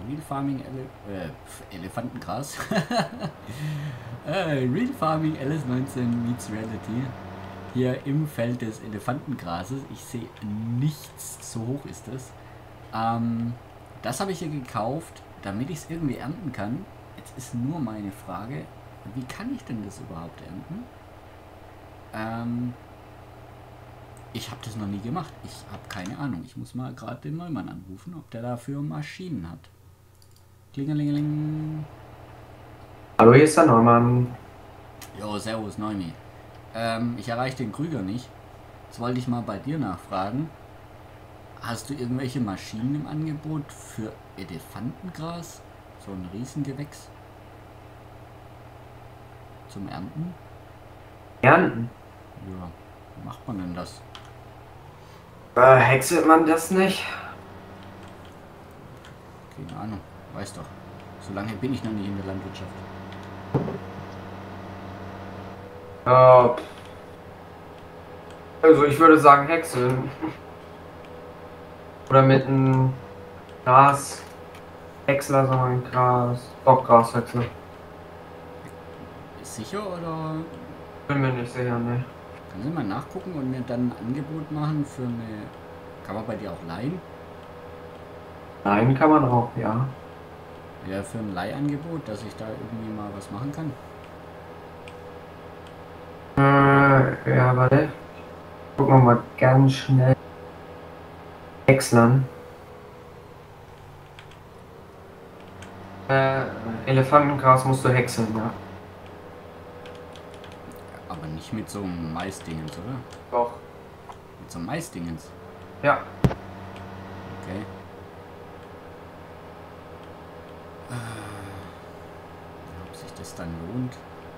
Real Farming Elefantengras. Real Farming LS19 meets Reality. Hier im Feld des Elefantengrases. Ich sehe nichts, so hoch ist es. Das habe ich hier gekauft, damit ich es irgendwie ernten kann. Jetzt ist nur meine Frage, wie kann ich denn das überhaupt ernten? Ich habe das noch nie gemacht. Ich habe keine Ahnung. Ich muss mal gerade den Neumann anrufen, ob der dafür Maschinen hat. Klingelingeling. Hallo, hier ist der Neumann. Jo, servus, Neumi. Ich erreiche den Krüger nicht. Jetzt wollte ich mal bei dir nachfragen. Hast du irgendwelche Maschinen im Angebot für Elefantengras? So ein Riesengewächs? Zum Ernten? Ernten. Ja, wie macht man denn das? Häckselt man das nicht? Keine Ahnung, weiß doch. So lange bin ich noch nicht in der Landwirtschaft. Pff. Also ich würde sagen häckseln. Oder mit einem Häcksler, sondern Doch, Grashäcksler. Ist sicher oder Bin mir nicht sicher, ne. können Sie mal nachgucken und mir dann ein Angebot machen für eine... Kann man bei dir auch leihen? Nein, kann man auch, ja. Ja, für ein Leihangebot, dass ich da irgendwie mal was machen kann. Ja, warte. Gucken wir mal ganz schnell. Häckslern. Elefantengras musst du häckseln, ja. Aber nicht mit so einem Maisdingens, oder? Doch. Mit so einem Maisdingens. Ja. Okay. Ob sich das dann lohnt?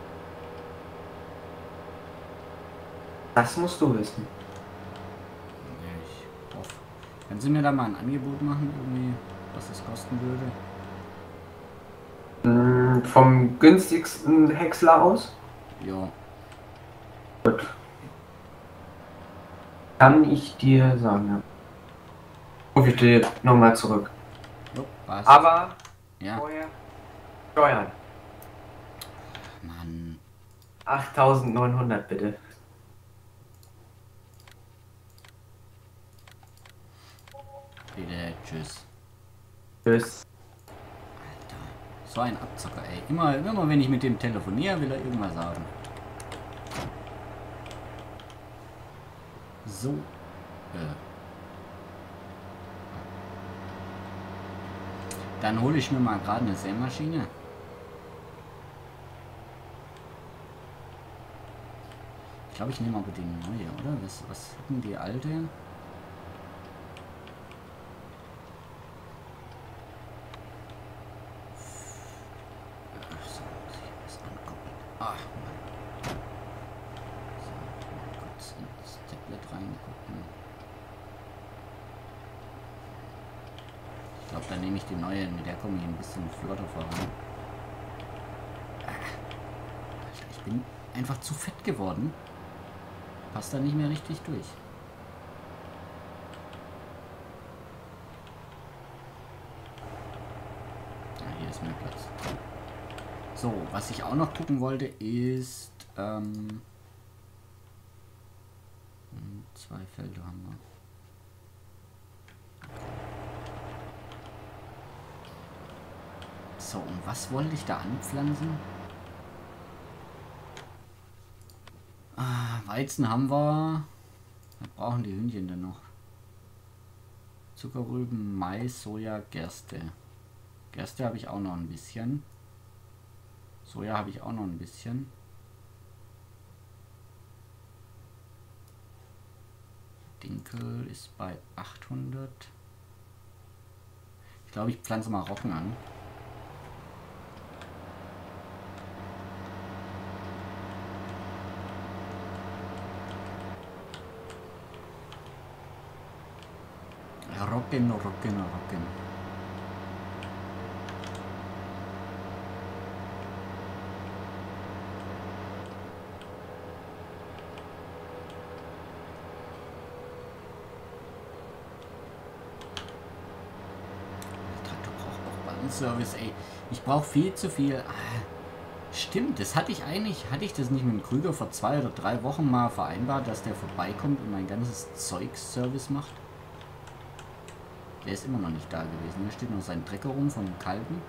Das musst du wissen. Ja, ich hoffe. Können Sie mir da mal ein Angebot machen, irgendwie, was es kosten würde? Vom günstigsten Häcksler aus? Ja. Gut. Kann ich dir sagen, ja. Rufe ich dir nochmal zurück. Jo, passt. Aber Ja. vorher Steuern. Mann. 8.900 bitte. Bitte, tschüss. Tschüss. Alter. So ein Abzocker, ey. Immer wenn ich mit dem telefoniere, will er irgendwas sagen. So. Dann hole ich mir mal gerade eine Sämaschine. Ich glaube, ich nehme aber die neue, oder? Was hatten die alte? So, muss ich das angucken. Ach, Mann. So, mal kurz ins Tablet reingucken. Ich glaube, dann nehme ich die neue, mit der komme ich ein bisschen flotter voran. Alter, ich bin einfach zu fett geworden. Passt da nicht mehr richtig durch. Ja, hier ist mehr Platz. So, was ich auch noch gucken wollte, ist... zwei Felder haben wir. So, und was wollte ich da anpflanzen? Weizen haben wir. Was brauchen die Hühnchen denn noch? Zuckerrüben, Mais, Soja, Gerste. Gerste habe ich auch noch ein bisschen. Soja habe ich auch noch ein bisschen. Dinkel ist bei 800. Ich glaube, ich pflanze mal Roggen an. Roggen. Der Traktor braucht auch Kundenservice, ey. Ich brauche viel zu viel. Stimmt, das hatte ich eigentlich, hatte ich das nicht mit dem Krüger vor 2 oder 3 Wochen mal vereinbart, dass der vorbeikommt und mein ganzes Zeug-Service macht? Der ist immer noch nicht da gewesen. Hier steht noch sein Trecker rum vom Kalten.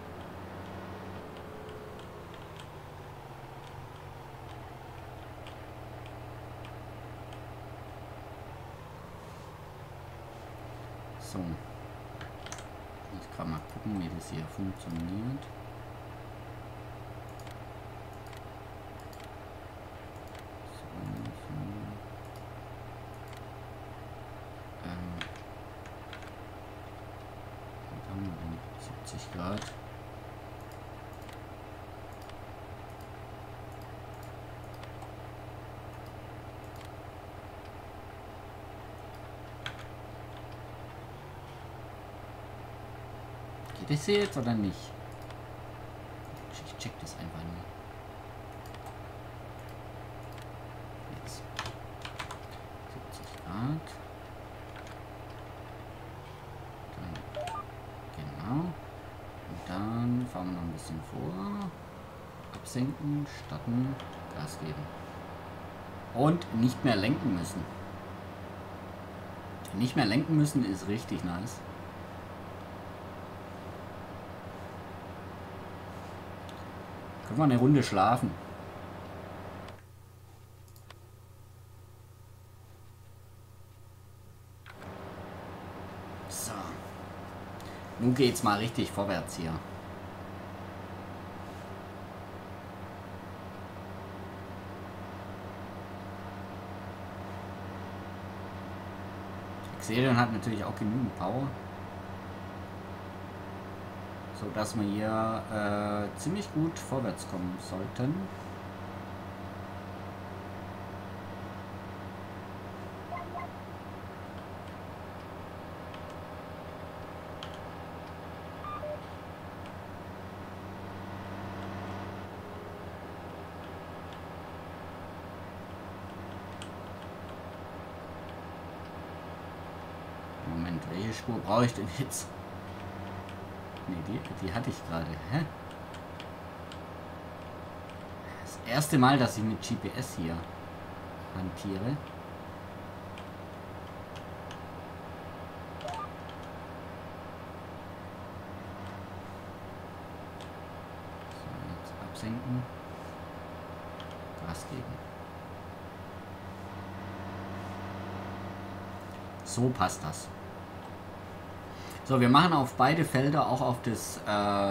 So. Jetzt kann man gucken, wie das hier funktioniert. Was haben wir denn? 70 Grad. Geht das hier jetzt oder nicht? Ich check das einfach nur. Jetzt. 70 Grad. Dann, genau. Und dann fahren wir noch ein bisschen vor. Absenken, starten, Gas geben. Und nicht mehr lenken müssen. Nicht mehr lenken müssen ist richtig nice. Können wir eine Runde schlafen. So. Nun geht's mal richtig vorwärts hier. Xerion hat natürlich auch genügend Power. So dass wir hier ziemlich gut vorwärts kommen sollten. Moment, welche Spur brauche ich denn jetzt? Nee, die hatte ich gerade. Hä? Das erste Mal, dass ich mit GPS hier hantiere. So, jetzt absenken. Gas geben. So passt das. So, wir machen auf beide Felder, auch auf das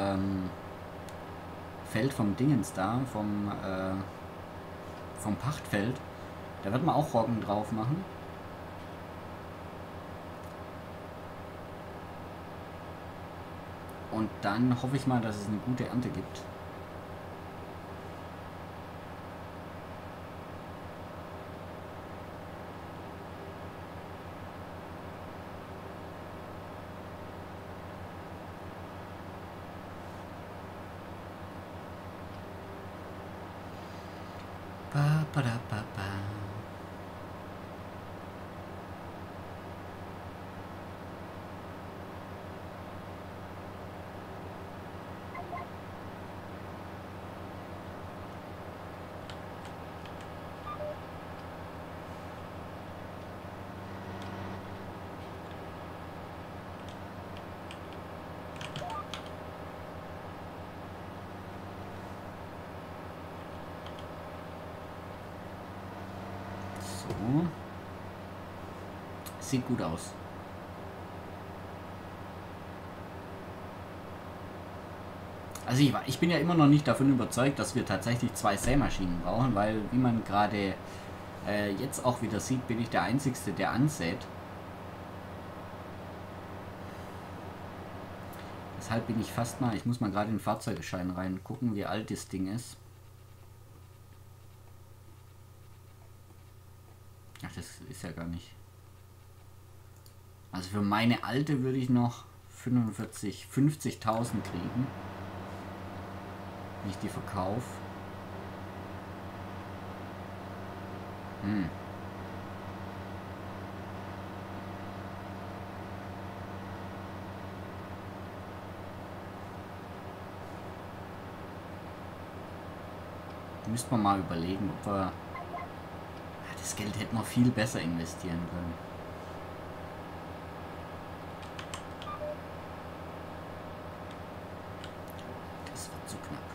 Feld vom Dingens da, vom Pachtfeld. Da wird man auch Roggen drauf machen. Und dann hoffe ich mal, dass es eine gute Ernte gibt. Ba, ba, da, ba, ba. So. Sieht gut aus. Also ich bin ja immer noch nicht davon überzeugt, dass wir tatsächlich 2 Sämaschinen brauchen, weil wie man gerade jetzt auch wieder sieht, bin ich der Einzige, der ansät. Deshalb bin ich fast mal, ich muss mal gerade in den Fahrzeugschein reingucken, wie alt das Ding ist. Ach, das ist ja gar nicht. Also für meine alte würde ich noch 50.000 kriegen, wenn ich die verkaufe. Müsste man mal überlegen, ob wir... Das Geld hätten wir viel besser investieren können. Das wird zu knapp.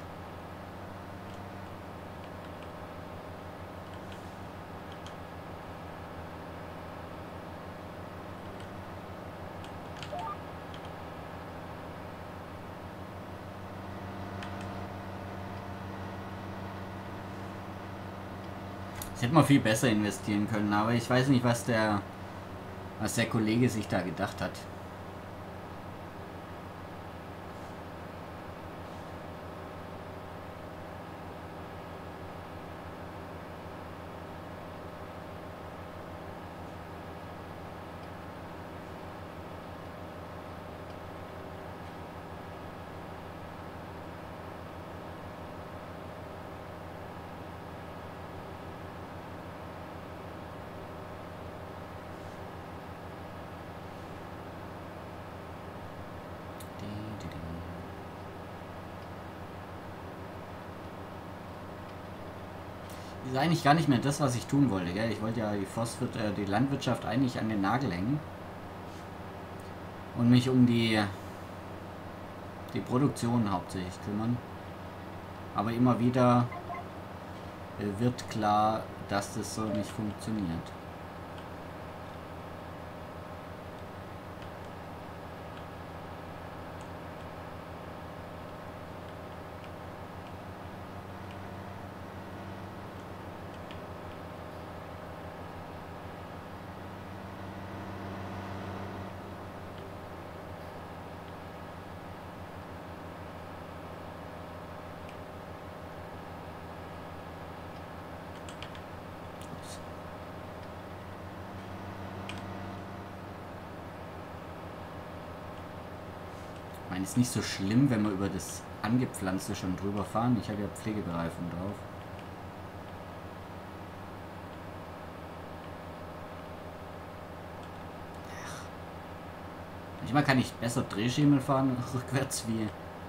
Das hätte man viel besser investieren können, aber ich weiß nicht, was der Kollege sich da gedacht hat. Ist eigentlich gar nicht mehr das, was ich tun wollte. Gell? Ich wollte ja die Landwirtschaft eigentlich an den Nagel hängen und mich um die Produktion hauptsächlich kümmern. Aber immer wieder wird klar, dass das so nicht funktioniert. Ich meine, ist nicht so schlimm, wenn wir über das Angepflanzte schon drüber fahren. Ich habe ja Pflegebereifung drauf. Manchmal kann ich besser Drehschemel fahren rückwärts wie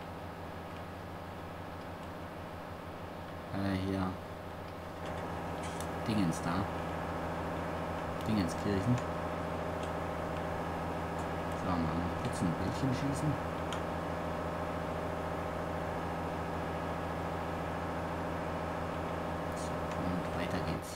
hier Dingens da. Dingenskirchen. So, mal kurz ein Bällchen schießen. Und weiter geht's.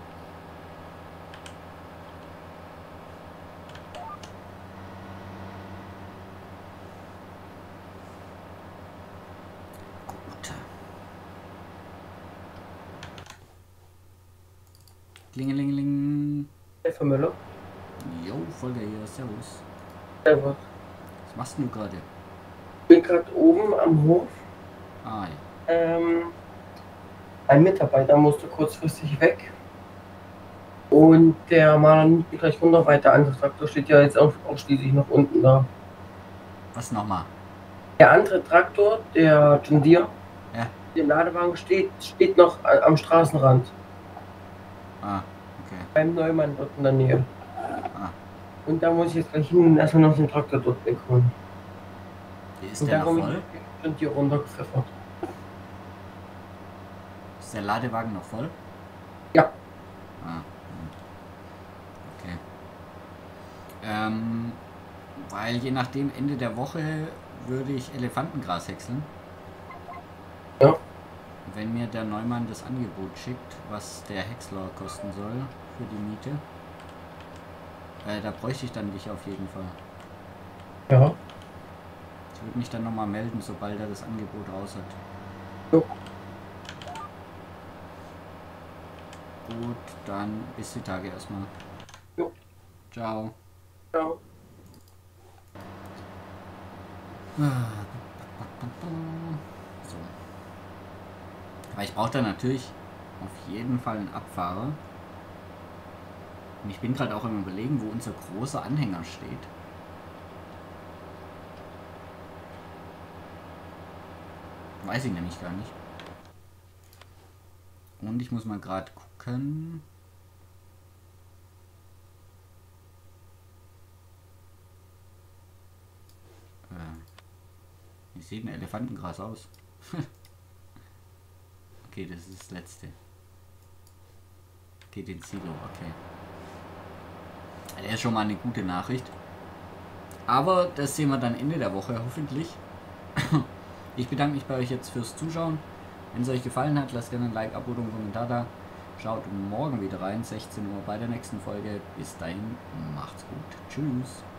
Gut. Klingelingeling. Herr Müller. Jo, Folge hier. Servus. Servus. Was machst du gerade? Ich bin gerade oben am Hof. Ah, ja. Ein Mitarbeiter musste kurzfristig weg. Und der Maler nimmt mich gleich runter weiter an. Der Traktor steht ja jetzt auch ausschließlich noch unten da. Was nochmal? Der andere Traktor, der John Deere, Ja. im Ladewagen steht noch am Straßenrand. Ah, okay. Beim Neumann dort in der Nähe. Ah. Und da muss ich jetzt gleich hin und erstmal noch den Traktor dort wegholen. Ist Und der dann noch komme voll? ich John Deere runtergepfeffert. Ist der Ladewagen noch voll? Ja. Ah. Okay. Weil je nachdem Ende der Woche würde ich Elefantengras häckseln. Ja. Wenn mir der Neumann das Angebot schickt, was der Häcksler kosten soll für die Miete, da bräuchte ich dann dich auf jeden Fall. Ja. Ich würde mich dann nochmal melden, sobald er das Angebot raus hat. Jo. Gut, dann bis die Tage erstmal. Jo. Ciao. Ciao. So. Aber ich brauche da natürlich auf jeden Fall einen Abfahrer. Und ich bin gerade auch im Überlegen, wo unser großer Anhänger steht. Weiß ich nämlich gar nicht. Und ich muss mal gerade gucken. Wie sieht ein Elefantengras aus? Okay, das ist das letzte. Geht in Silo, okay. Das ist schon mal eine gute Nachricht. Aber das sehen wir dann Ende der Woche hoffentlich. Ich bedanke mich bei euch jetzt fürs Zuschauen. Wenn es euch gefallen hat, lasst gerne ein Like, Abo und einen Kommentar da. Schaut morgen wieder rein, 16 Uhr bei der nächsten Folge. Bis dahin, macht's gut. Tschüss.